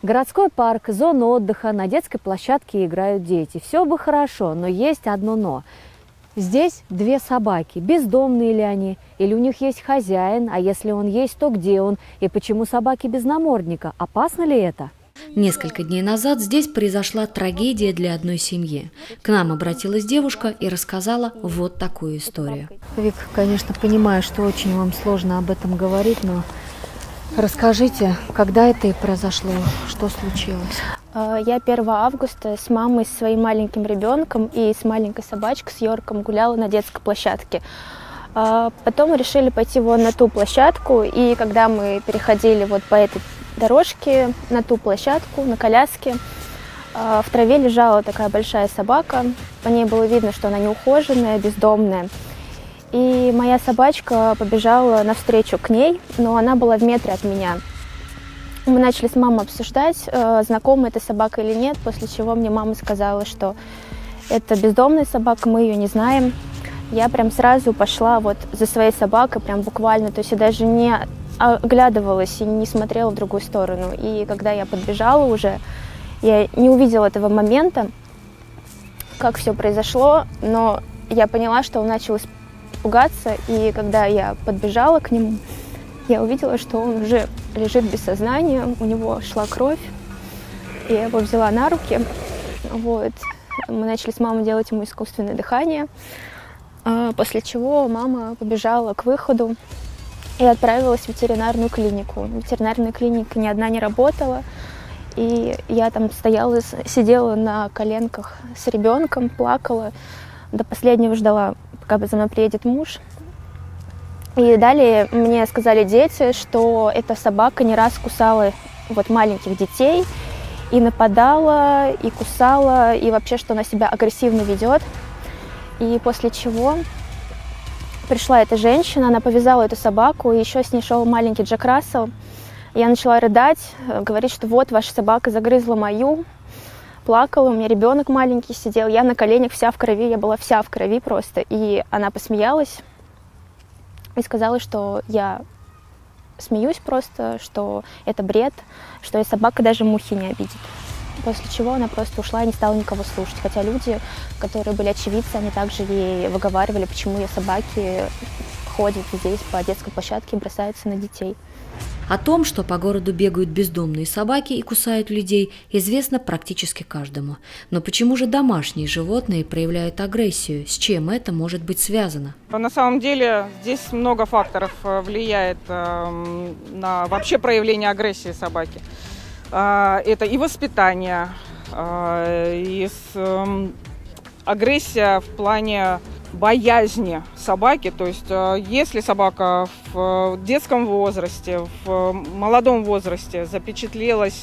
Городской парк, зона отдыха, на детской площадке играют дети. Все бы хорошо, но есть одно «но». Здесь две собаки. Бездомные ли они? Или у них есть хозяин? А если он есть, то где он? И почему собаки без намордника? Опасно ли это? Несколько дней назад здесь произошла трагедия для одной семьи. К нам обратилась девушка и рассказала вот такую историю. Вик, конечно, понимаю, что очень вам сложно об этом говорить, но расскажите, когда это и произошло, что случилось? Я 1 августа с мамой, с своим маленьким ребенком и с маленькой собачкой, с Йорком, гуляла на детской площадке. Потом мы решили пойти вон на ту площадку, и когда мы переходили вот по этой дорожке на ту площадку, на коляске, в траве лежала такая большая собака. По ней было видно, что она неухоженная, бездомная. И моя собачка побежала навстречу к ней, но она была в метре от меня. Мы начали с мамой обсуждать, знакома эта собака или нет, после чего мне мама сказала, что это бездомная собака, мы ее не знаем. Я прям сразу пошла вот за своей собакой, прям буквально, то есть я даже не оглядывалась и не смотрела в другую сторону. И когда я подбежала уже, я не увидела этого момента, как все произошло, но я поняла, что он начал пугаться, и когда я подбежала к нему, я увидела, что он уже лежит без сознания, у него шла кровь. Я его взяла на руки. Вот. Мы начали с мамой делать ему искусственное дыхание, после чего мама побежала к выходу и отправилась в ветеринарную клинику. Ветеринарная клиника ни одна не работала, и я там сидела на коленках с ребенком, плакала, до последнего ждала, пока за мной приедет муж. И далее мне сказали дети, что эта собака не раз кусала вот маленьких детей, и нападала, и кусала, и вообще, что она себя агрессивно ведет. И после чего пришла эта женщина, она повязала эту собаку, и еще с ней шел маленький Джек Рассел. Я начала рыдать, говорить, что вот ваша собака загрызла мою. Плакала, у меня ребенок маленький сидел, я на коленях вся в крови, я была вся в крови просто. И она посмеялась и сказала, что я смеюсь просто, что это бред, что и собака даже мухи не обидит. После чего она просто ушла и не стала никого слушать. Хотя люди, которые были очевидцы, они также ей выговаривали, почему ее собаки ходят здесь по детской площадке и бросаются на детей. О том, что по городу бегают бездомные собаки и кусают людей, известно практически каждому. Но почему же домашние животные проявляют агрессию? С чем это может быть связано? На самом деле здесь много факторов влияет на вообще проявление агрессии собаки. Это и воспитание, и агрессия в плане боязни собаки. То есть если собака в детском возрасте, в молодом возрасте запечатлелся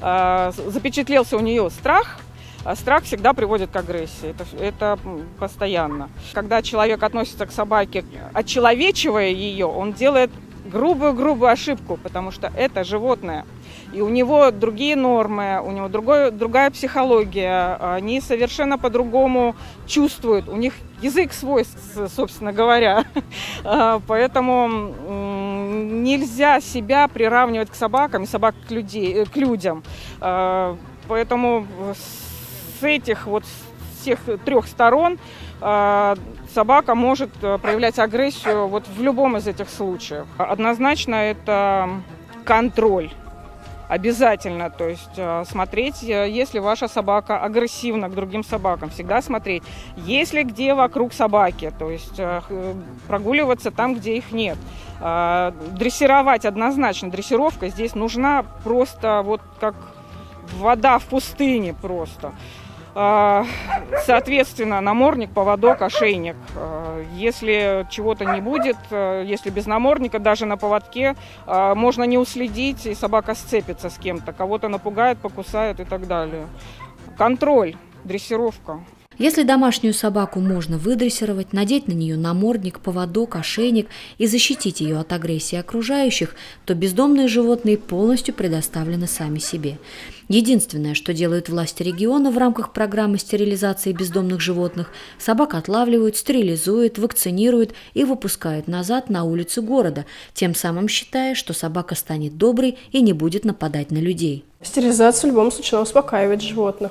у нее страх, страх всегда приводит к агрессии. Это постоянно. Когда человек относится к собаке, очеловечивая ее, он делает грубую ошибку, потому что это животное. И у него другие нормы, у него другая психология, они совершенно по-другому чувствуют, у них язык свой, собственно говоря. Поэтому нельзя себя приравнивать к собакам и собак к людям. Поэтому с этих вот всех трех сторон собака может проявлять агрессию вот в любом из этих случаев. Однозначно это контроль. Обязательно, то есть смотреть, если ваша собака агрессивна к другим собакам, всегда смотреть, есть ли где вокруг собаки, то есть прогуливаться там, где их нет. Дрессировать однозначно, дрессировка здесь нужна просто вот как вода в пустыне просто. Соответственно, намордник, поводок, ошейник. Если чего-то не будет, если без намордника, даже на поводке, можно не уследить, и собака сцепится с кем-то, кого-то напугает, покусает и так далее. Контроль, дрессировка. Если домашнюю собаку можно выдрессировать, надеть на нее намордник, поводок, ошейник и защитить ее от агрессии окружающих, то бездомные животные полностью предоставлены сами себе. Единственное, что делают власти региона в рамках программы стерилизации бездомных животных, собак отлавливают, стерилизуют, вакцинируют и выпускают назад на улицы города, тем самым считая, что собака станет доброй и не будет нападать на людей. Стерилизация в любом случае успокаивает животных.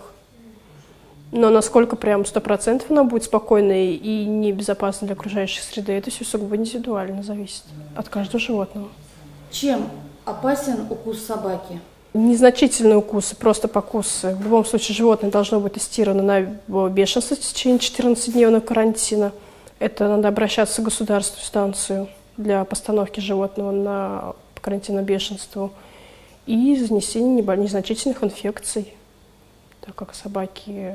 Но насколько прям 100% она будет спокойной и небезопасной для окружающей среды, это все сугубо индивидуально зависит от каждого животного. Чем опасен укус собаки? Незначительные укусы, просто покусы. В любом случае животное должно быть тестировано на бешенство в течение 14-дневного карантина. Это надо обращаться в государственную станцию для постановки животного на карантин на бешенство и занесение незначительных инфекций. Так как собаки,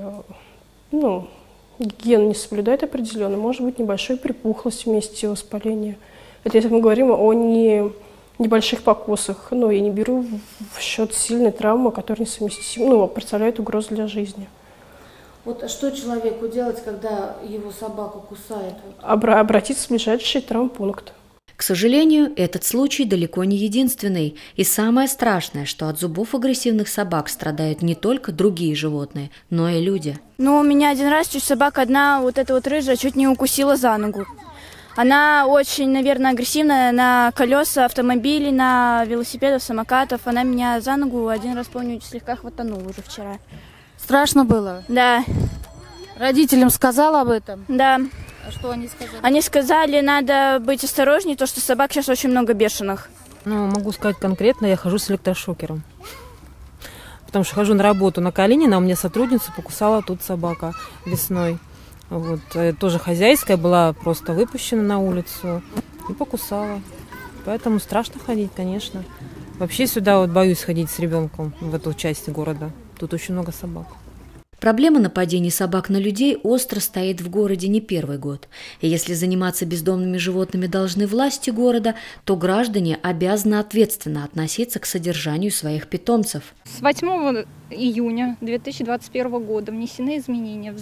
гигиену не соблюдают определенно, может быть небольшая припухлость вместе воспаления. Это если мы говорим о небольших покусах, я не беру в счет сильной травмы, которая несовместима, представляет угрозу для жизни. Вот что человеку делать, когда его собака кусает? Обратиться в ближайший травмпункт. К сожалению, этот случай далеко не единственный. И самое страшное, что от зубов агрессивных собак страдают не только другие животные, но и люди. У меня один раз чуть собака одна, вот эта вот рыжая, чуть не укусила за ногу. Она очень, наверное, агрессивная на колеса автомобилей, на велосипедов, самокатов. Она меня за ногу один раз, помню, слегка хватанула уже вчера. Страшно было? Да. Родителям сказала об этом? Да. А что они сказали? Они сказали, надо быть осторожнее, то что собак сейчас очень много бешеных. Могу сказать конкретно, я хожу с электрошокером. Потому что хожу на работу на Калинина, у меня сотрудницу покусала тут собака весной. Тоже хозяйская, была просто выпущена на улицу и покусала. Поэтому страшно ходить, конечно. Вообще сюда боюсь ходить с ребенком в эту часть города. Тут очень много собак. Проблема нападений собак на людей остро стоит в городе не первый год. И если заниматься бездомными животными должны власти города, то граждане обязаны ответственно относиться к содержанию своих питомцев. С 8 июня 2021 года внесены изменения в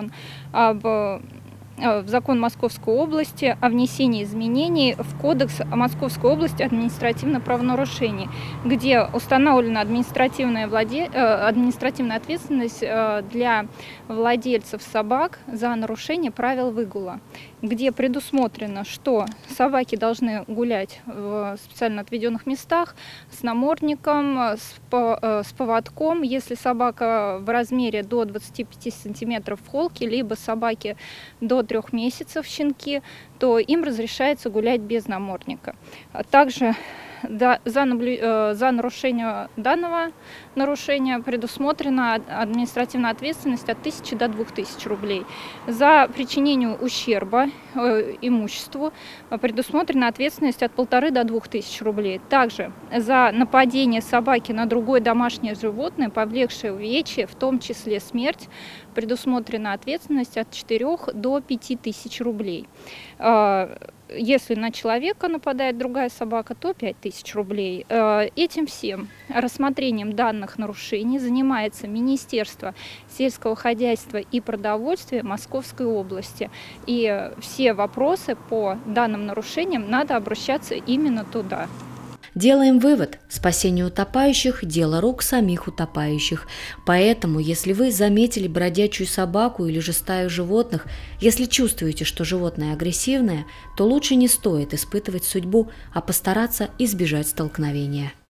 закон Московской области о внесении изменений в Кодекс Московской области административных правонарушений, где установлена административная ответственность для владельцев собак за нарушение правил выгула, где предусмотрено, что собаки должны гулять в специально отведенных местах с намордником, с поводком, если собака в размере до 25 сантиметров в холке, либо собаки до 3 месяцев щенки, то им разрешается гулять без намордника. Также за нарушение данного нарушения предусмотрена административная ответственность от 1000 до 2000 рублей. За причинение ущерба имуществу предусмотрена ответственность от 1500 до 2000 рублей. Также за нападение собаки на другое домашнее животное, повлекшее увечья, в том числе смерть, предусмотрена ответственность от 4 до 5000 рублей. Если на человека нападает другая собака, то 5000 рублей. Этим всем рассмотрением данных нарушений занимается Министерство сельского хозяйства и продовольствия Московской области. И все вопросы по данным нарушениям надо обращаться именно туда. Делаем вывод: спасение утопающих – дело рук самих утопающих. Поэтому, если вы заметили бродячую собаку или же стаю животных, если чувствуете, что животное агрессивное, то лучше не стоит испытывать судьбу, а постараться избежать столкновения.